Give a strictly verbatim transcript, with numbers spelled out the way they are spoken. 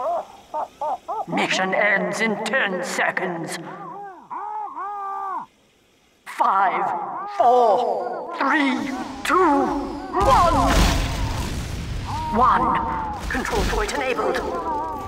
Mission ends in ten seconds. Five, four, three, two, one. One. Control point enabled.